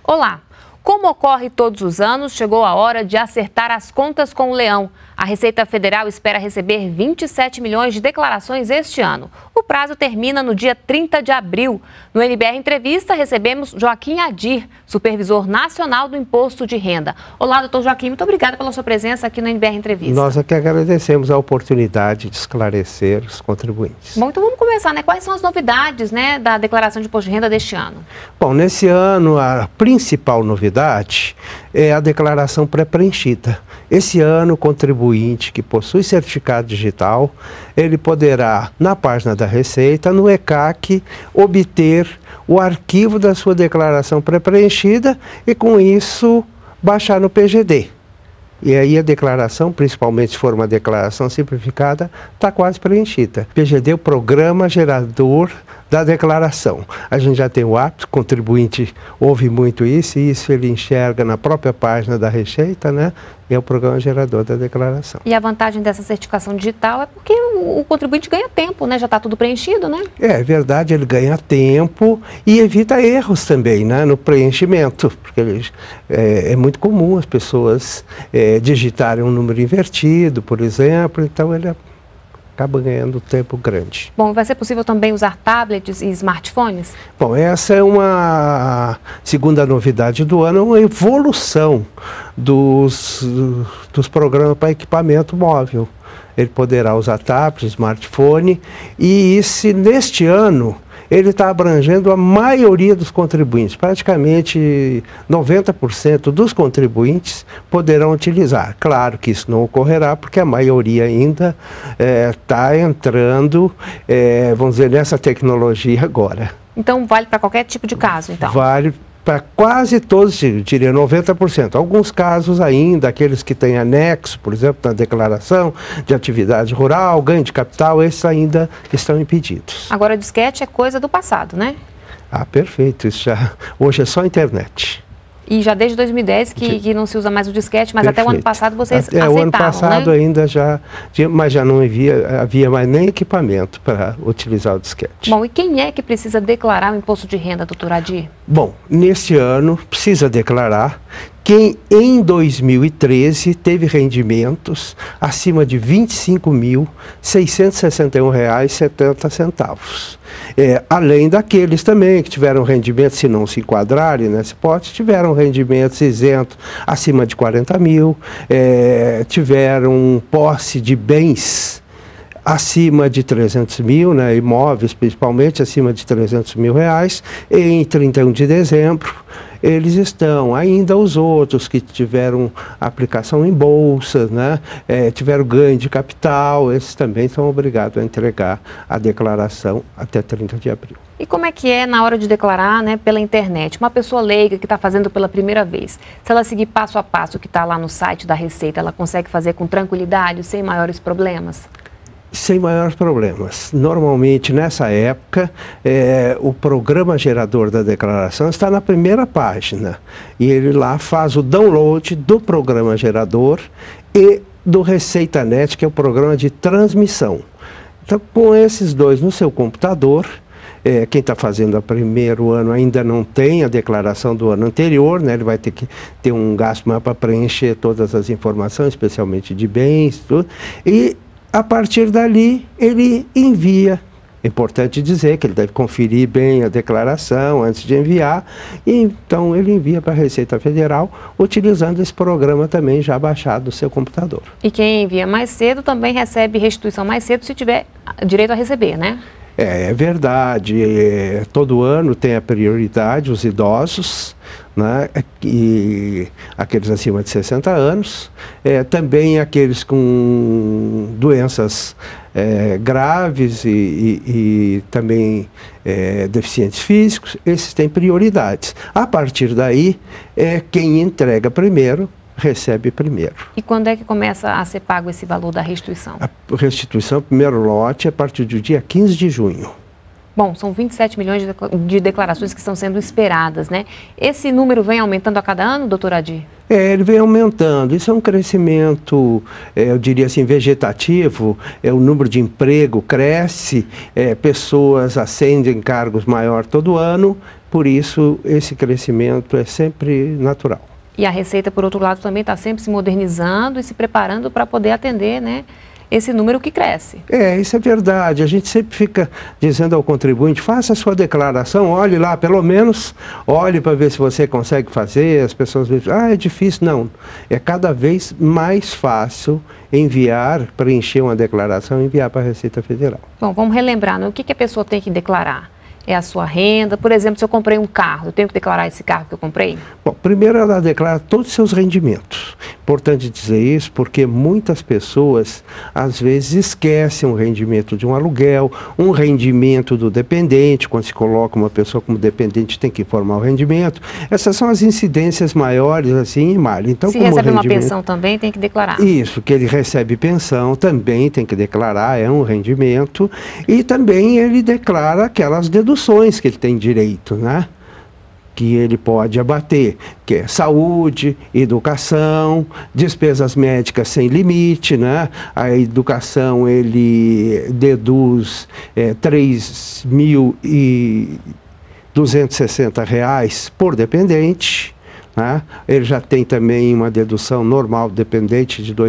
Olá! Como ocorre todos os anos, chegou a hora de acertar as contas com o Leão. A Receita Federal espera receber 27 milhões de declarações este ano. O prazo termina no dia 30 de abril. No NBR Entrevista, recebemos Joaquim Adir, supervisor nacional do Imposto de Renda. Olá, doutor Joaquim, muito obrigada pela sua presença aqui no NBR Entrevista. Nós aqui agradecemos a oportunidade de esclarecer os contribuintes. Bom, então vamos começar, né? Quais são as novidades, né, da declaração de imposto de renda deste ano? Bom, nesse ano, a principal novidade é a declaração pré-preenchida. Esse ano, o contribuinte que possui certificado digital, ele poderá, na página da Receita, no ECAC, obter o arquivo da sua declaração pré-preenchida e, com isso, baixar no PGD. E aí a declaração, principalmente se for uma declaração simplificada, está quase preenchida. PGD é o Programa Gerador da Declaração. A gente já tem o hábito, o contribuinte ouve muito isso, e isso ele enxerga na própria página da Receita, né? É o Programa Gerador da Declaração. E a vantagem dessa certificação digital é porque o contribuinte ganha tempo, né? Já está tudo preenchido, né? É verdade, ele ganha tempo e evita erros também, né? No preenchimento, porque é muito comum as pessoas digitarem um número invertido, por exemplo, então ele acaba ganhando tempo grande. Bom, vai ser possível também usar tablets e smartphones? Bom, essa é uma segunda novidade do ano, uma evolução dos programas para equipamento móvel. Ele poderá usar tablet, smartphone, e neste ano ele está abrangendo a maioria dos contribuintes. Praticamente 90% dos contribuintes poderão utilizar. Claro que isso não ocorrerá, porque a maioria ainda está entrando, vamos dizer, nessa tecnologia agora. Então vale para qualquer tipo de caso, então? Vale para quase todos, eu diria 90%. Alguns casos ainda, aqueles que têm anexo, por exemplo, na declaração de atividade rural, ganho de capital, esses ainda estão impedidos. Agora, disquete é coisa do passado, né? Ah, perfeito. Isso hoje é só internet. E já desde 2010 que não se usa mais o disquete, mas até o ano passado vocês aceitavam, o ano passado, né? Ainda já, mas já não havia mais nem equipamento para utilizar o disquete. Bom, e quem é que precisa declarar o imposto de renda, doutor Adir? Bom, neste ano precisa declarar quem em 2013 teve rendimentos acima de R$ 25.661,70. Além daqueles também que tiveram rendimentos, se não se enquadrarem nesse pote, tiveram rendimentos isentos acima de 40 mil, tiveram posse de bens acima de 300 mil, né, imóveis principalmente, acima de 300 mil reais, em 31 de dezembro, eles estão. Ainda os outros que tiveram aplicação em bolsa, né, tiveram ganho de capital, esses também são obrigados a entregar a declaração até 30 de abril. E como é que é na hora de declarar, né, pela internet? Uma pessoa leiga que está fazendo pela primeira vez, se ela seguir passo a passo que está lá no site da Receita, ela consegue fazer com tranquilidade, sem maiores problemas? Sem maiores problemas. Normalmente, nessa época, o programa gerador da declaração está na primeira página. E ele lá faz o download do programa gerador e do ReceitaNet, que é o programa de transmissão. Então, com esses dois no seu computador, quem está fazendo o primeiro ano ainda não tem a declaração do ano anterior, né? Ele vai ter que ter um gasto maior para preencher todas as informações, especialmente de bens, tudo. E a partir dali, ele envia. É importante dizer que ele deve conferir bem a declaração antes de enviar. E então, ele envia para a Receita Federal, utilizando esse programa também já baixado no seu computador. E quem envia mais cedo também recebe restituição mais cedo, se tiver direito a receber, né? É verdade. Todo ano tem a prioridade os idosos, né, e aqueles acima de 60 anos, também aqueles com doenças graves e também deficientes físicos, esses têm prioridades. A partir daí, quem entrega primeiro recebe primeiro. E quando é que começa a ser pago esse valor da restituição? A restituição, primeiro lote, a partir do dia 15 de junho. Bom, são 27 milhões de declarações que estão sendo esperadas, né? Esse número vem aumentando a cada ano, doutor Adir? Ele vem aumentando. Isso é um crescimento, eu diria assim, vegetativo. O número de emprego cresce, pessoas ascendem cargos maior todo ano, por isso esse crescimento é sempre natural. E a Receita, por outro lado, também está sempre se modernizando e se preparando para poder atender, né, esse número que cresce. Isso é verdade. A gente sempre fica dizendo ao contribuinte, faça a sua declaração, olhe lá, pelo menos olhe para ver se você consegue fazer. As pessoas dizem, é difícil. Não, é cada vez mais fácil preencher uma declaração e enviar para a Receita Federal. Bom, vamos relembrar, né? O que a pessoa tem que declarar? É a sua renda? Por exemplo, se eu comprei um carro, eu tenho que declarar esse carro que eu comprei? Bom, primeiro ela declara todos os seus rendimentos. Importante dizer isso porque muitas pessoas, às vezes, esquecem o rendimento de um aluguel, um rendimento do dependente. Quando se coloca uma pessoa como dependente, tem que informar o rendimento. Essas são as incidências maiores, assim, em malha. Então, se recebe uma pensão também, tem que declarar. Isso, que ele recebe pensão, também tem que declarar, é um rendimento. E também ele declara aquelas deduções que ele tem direito, né? Que ele pode abater, que é saúde, educação, despesas médicas sem limite, né? A educação ele deduz R$3.260 por dependente. Né? Ele já tem também uma dedução normal dependente de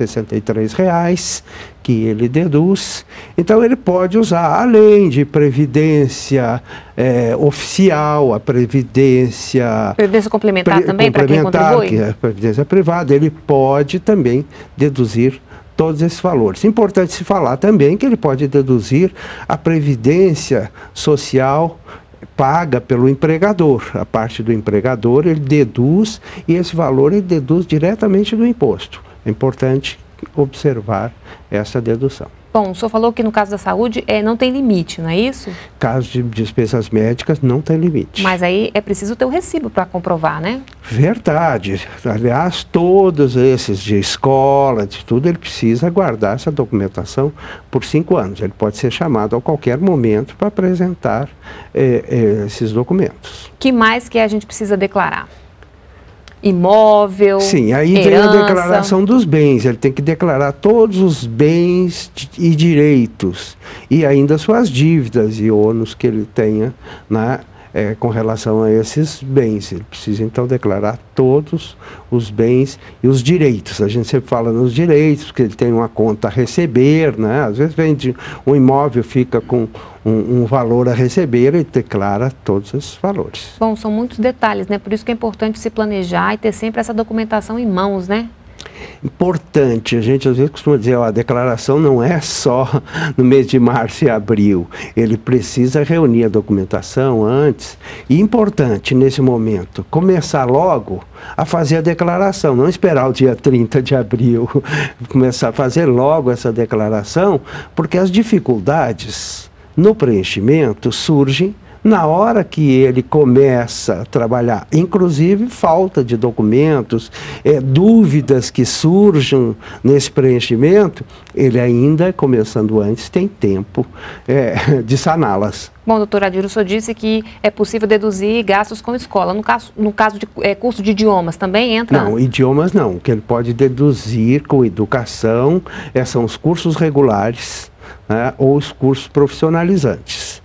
R$2.063 que ele deduz. Então ele pode usar, além de previdência oficial, a previdência complementar também para quem contribui? Que é a previdência privada, ele pode também deduzir todos esses valores. Importante se falar também que ele pode deduzir a previdência social paga pelo empregador. A parte do empregador ele deduz e esse valor ele deduz diretamente do imposto. É importante observar essa dedução. Bom, o senhor falou que no caso da saúde não tem limite, não é isso? Caso de despesas médicas não tem limite. Mas aí é preciso ter o recibo para comprovar, né? Verdade. Aliás, todos esses de escola, de tudo, ele precisa guardar essa documentação por 5 anos. Ele pode ser chamado a qualquer momento para apresentar esses documentos. Que mais que a gente precisa declarar? Imóvel, sim, aí herança. Vem a declaração dos bens. Ele tem que declarar todos os bens e direitos e ainda suas dívidas e ônus que ele tenha, né, com relação a esses bens. Ele precisa então declarar todos os bens e os direitos. A gente sempre fala nos direitos, porque ele tem uma conta a receber, né? Às vezes vende um imóvel, fica com um valor a receber e declara todos esses valores. Bom, são muitos detalhes, né? Por isso que é importante se planejar e ter sempre essa documentação em mãos, né? Importante, a gente às vezes costuma dizer, a declaração não é só no mês de março e abril, ele precisa reunir a documentação antes, e importante nesse momento, começar logo a fazer a declaração, não esperar o dia 30 de abril, começar a fazer logo essa declaração, porque as dificuldades no preenchimento surgem na hora que ele começa a trabalhar, inclusive falta de documentos, dúvidas que surjam nesse preenchimento, ele ainda, começando antes, tem tempo de saná-las. Bom, doutor Adir, o senhor disse que é possível deduzir gastos com escola. No caso de curso de idiomas, também entra? Não, idiomas não. O que ele pode deduzir com educação são os cursos regulares, né, ou os cursos profissionalizantes.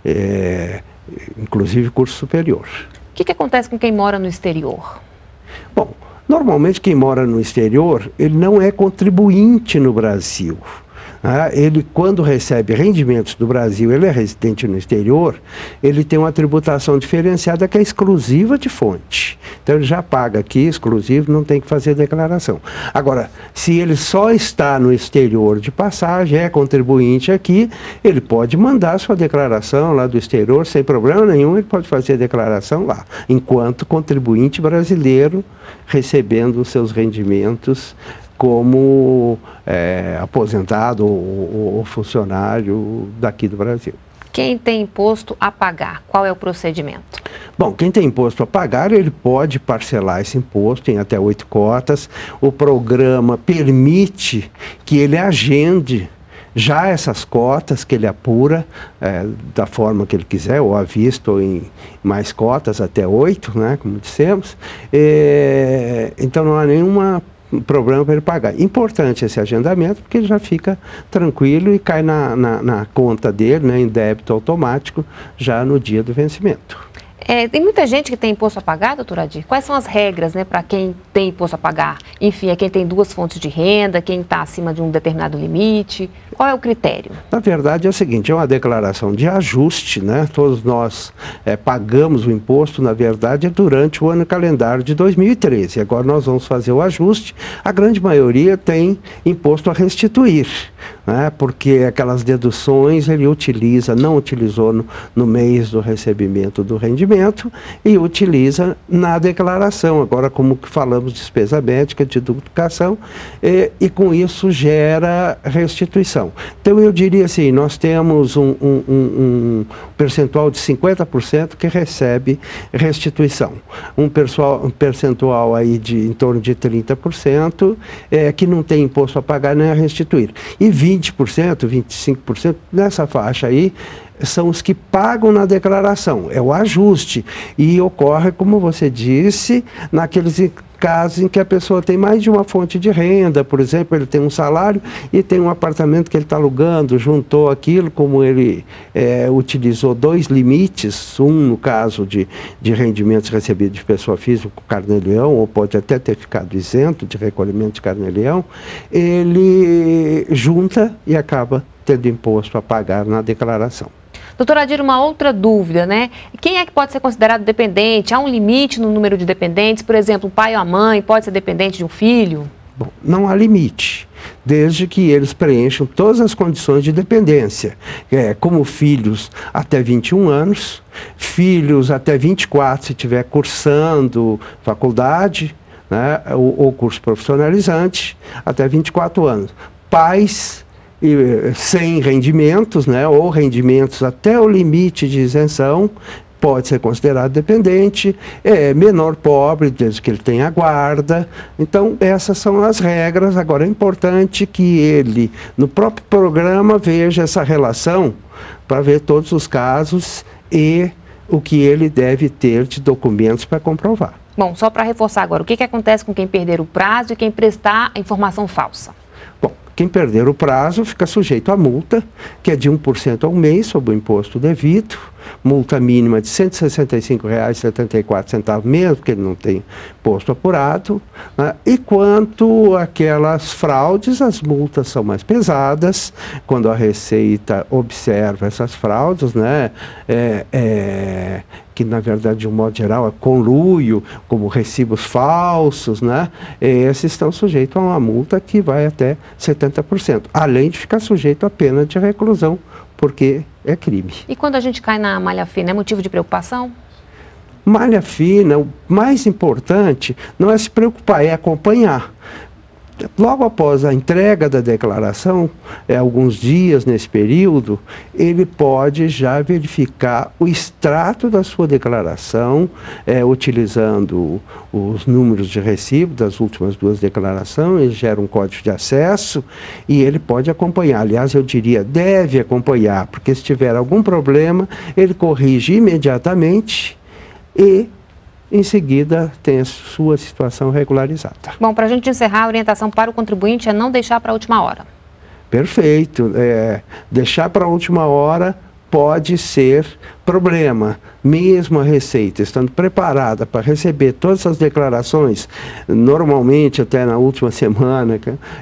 Inclusive curso superior. O que acontece com quem mora no exterior? Bom, normalmente quem mora no exterior, ele não é contribuinte no Brasil. Ele, quando recebe rendimentos do Brasil, ele é residente no exterior, ele tem uma tributação diferenciada que é exclusiva de fonte. Então ele já paga aqui, exclusivo, não tem que fazer declaração. Agora, se ele só está no exterior de passagem, é contribuinte aqui, ele pode mandar sua declaração lá do exterior, sem problema nenhum, ele pode fazer a declaração lá, enquanto contribuinte brasileiro, recebendo os seus rendimentos como aposentado ou funcionário daqui do Brasil. Quem tem imposto a pagar, qual é o procedimento? Bom, quem tem imposto a pagar, ele pode parcelar esse imposto em até 8 cotas. O programa permite que ele agende já essas cotas que ele apura da forma que ele quiser, ou à vista, ou em mais cotas, até 8, né, como dissemos. Então não há nenhuma problema para ele pagar. Importante esse agendamento, porque ele já fica tranquilo e cai na conta dele, né, em débito automático, já no dia do vencimento. Tem muita gente que tem imposto a pagar, doutora Adir? Quais são as regras, né, para quem tem imposto a pagar? Enfim, é quem tem 2 fontes de renda, quem está acima de um determinado limite. Qual é o critério? Na verdade é o seguinte, é uma declaração de ajuste, né? Todos nós pagamos o imposto, na verdade, durante o ano calendário de 2013. Agora nós vamos fazer o ajuste. A grande maioria tem imposto a restituir, né? Porque aquelas deduções ele não utilizou no mês do recebimento do rendimento e utiliza na declaração. Agora, como que falamos de despesa médica, de educação, e com isso gera restituição. Então, eu diria assim, nós temos um percentual de 50% que recebe restituição. Um percentual aí em torno de 30% que não tem imposto a pagar nem a restituir. E 20%, 25% nessa faixa aí, são os que pagam na declaração, é o ajuste. E ocorre, como você disse, naqueles casos em que a pessoa tem mais de uma fonte de renda, por exemplo, ele tem um salário e tem um apartamento que ele está alugando, juntou aquilo, como ele utilizou 2 limites, um no caso de rendimentos recebidos de pessoa física com carnê-leão, ou pode até ter ficado isento de recolhimento de carnê-leão, ele junta e acaba tendo imposto a pagar na declaração. Doutora Adir, uma outra dúvida, né? Quem é que pode ser considerado dependente? Há um limite no número de dependentes? Por exemplo, o pai ou a mãe pode ser dependente de um filho? Bom, não há limite, desde que eles preencham todas as condições de dependência, como filhos até 21 anos, filhos até 24 se estiver cursando faculdade, né, ou curso profissionalizante, até 24 anos. Pais sem rendimentos, né, ou rendimentos até o limite de isenção, pode ser considerado dependente, menor pobre, desde que ele tenha guarda. Então, essas são as regras. Agora, é importante que ele, no próprio programa, veja essa relação para ver todos os casos e o que ele deve ter de documentos para comprovar. Bom, só para reforçar agora, o que acontece com quem perder o prazo e quem prestar a informação falsa? Bom, quem perder o prazo fica sujeito a multa, que é de 1% ao mês sobre o imposto devido, multa mínima de R$ 165,74 mesmo, porque ele não tem imposto apurado, né? E quanto àquelas fraudes, as multas são mais pesadas, quando a Receita observa essas fraudes, né? Que na verdade, de um modo geral, é conluio, como recibos falsos, né? Esses estão sujeitos a uma multa que vai até 70%, além de ficar sujeito à pena de reclusão, porque é crime. E quando a gente cai na malha fina, é motivo de preocupação? Malha fina, o mais importante não é se preocupar, é acompanhar. Logo após a entrega da declaração, alguns dias nesse período, ele pode já verificar o extrato da sua declaração, utilizando os números de recibo das últimas 2 declarações, ele gera um código de acesso e ele pode acompanhar. Aliás, eu diria, deve acompanhar, porque se tiver algum problema, ele corrige imediatamente e em seguida tem a sua situação regularizada. Bom, para a gente encerrar, a orientação para o contribuinte é não deixar para a última hora. Perfeito. Deixar para a última hora pode ser problema. Mesmo a Receita estando preparada para receber todas as declarações, normalmente até na última semana,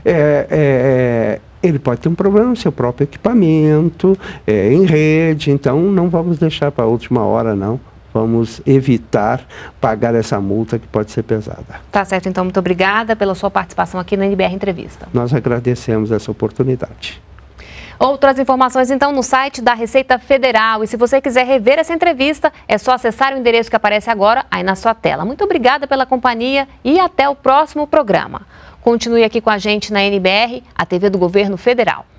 ele pode ter um problema no seu próprio equipamento, em rede, então não vamos deixar para a última hora, não. Vamos evitar pagar essa multa que pode ser pesada. Tá certo, então, muito obrigada pela sua participação aqui no NBR Entrevista. Nós agradecemos essa oportunidade. Outras informações, então, no site da Receita Federal. E se você quiser rever essa entrevista, é só acessar o endereço que aparece agora aí na sua tela. Muito obrigada pela companhia e até o próximo programa. Continue aqui com a gente na NBR, a TV do Governo Federal.